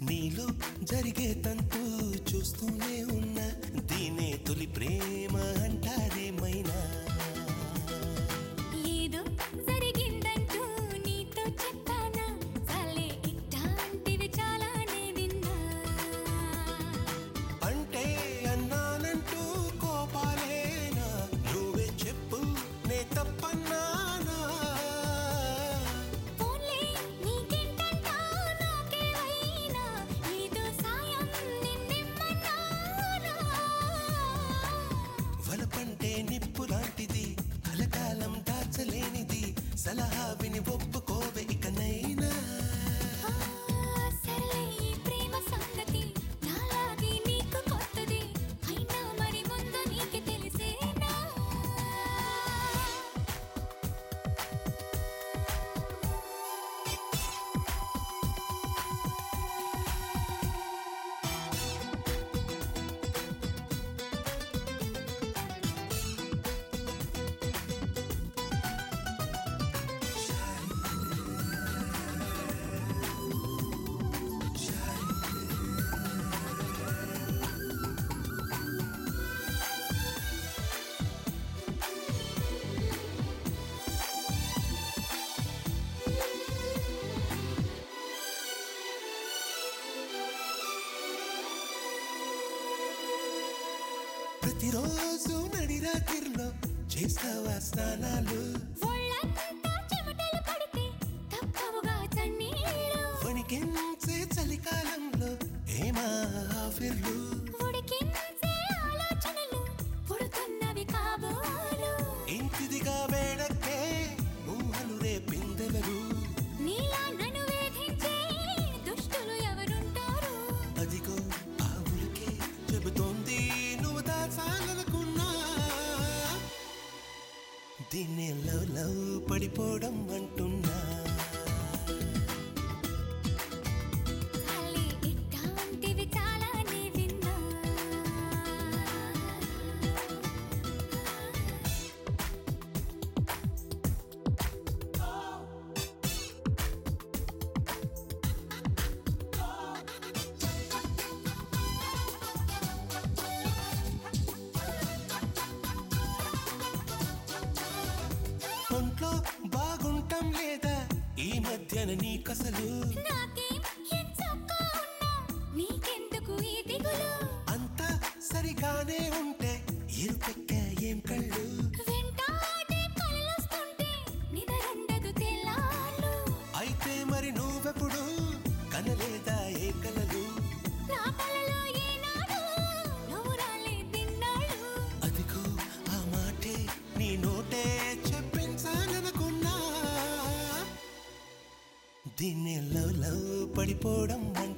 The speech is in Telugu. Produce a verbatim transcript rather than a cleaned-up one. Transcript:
నీలో జరిగే తంతు చూస్తూనే ఉన్నా దీనే తొలి ప్రేమ అంటారేమైనా ఏదో జరిగిందంటూ నీతో చెప్పానా చాలే ఇట్లాంటివి చాలానే విన్నా అంటే అన్నానంటూ కోపాలేనా నువ్వే చెప్పు నే తప్పన్నానా వలపంటే నిప్పు లాంటిది కలకాలం దాచలేనిది సలహా విని ఒప్పుకోవే ఇకనైనా సరే ఈ ప్రేమ సంగతి నాలాగే నీకు కొత్తది అయినా మరి ముందు నీకు తెలిసేనా ప్రతిరోజు నడిరాత్రిలో చేస్తావా స్నానాలు ఒళ్ళంతా చెమటలు పడితే తప్పవుగా చన్నీళ్ళు వణికించే చలికాలంలో ఏమా ఆఫిర్లు ఉడికించే ఆలోచనలు పుడుతున్నవి కాబోలు ఇంటిదిగా వేడకే ఊహలు రేపిందెవరు నీలా నన్ను వేధించే దుష్టులు ఎవరుంటారు అదిగో ఆ ఉలికే చెబుతోంది నువ్వు దాచాలనుకున్నా దీన్ని లవ్ లవ్ పడిపోవడం అంటున్నా చాలే ఇట్లాంటివి చాలానే విన్నా ఒంట్లో బాగుంటాం లేదా ఈ మధ్యన నీకసలు నాకేం ఎంచక్కా ఉన్నా నీకెందుకు ఈ దిగులు అంతా సరిగానే ఉంటే ఇరుపెక్క ఏం కళ్ళు వెంటాడే కలలొస్తుంటే నిదరుండదు తెల్లార్లు అయితే మరి నువ్వెప్పుడు కనలేదా ఏ కలలు నా కలలో ఏనాడు నువ్వు రాలేదిన్నాడు అదిగో ఆ మాటే నీ నోటే చెప్పించాలనుకున్నా దీన్ని లవ్ లవ్ పడిపోవడం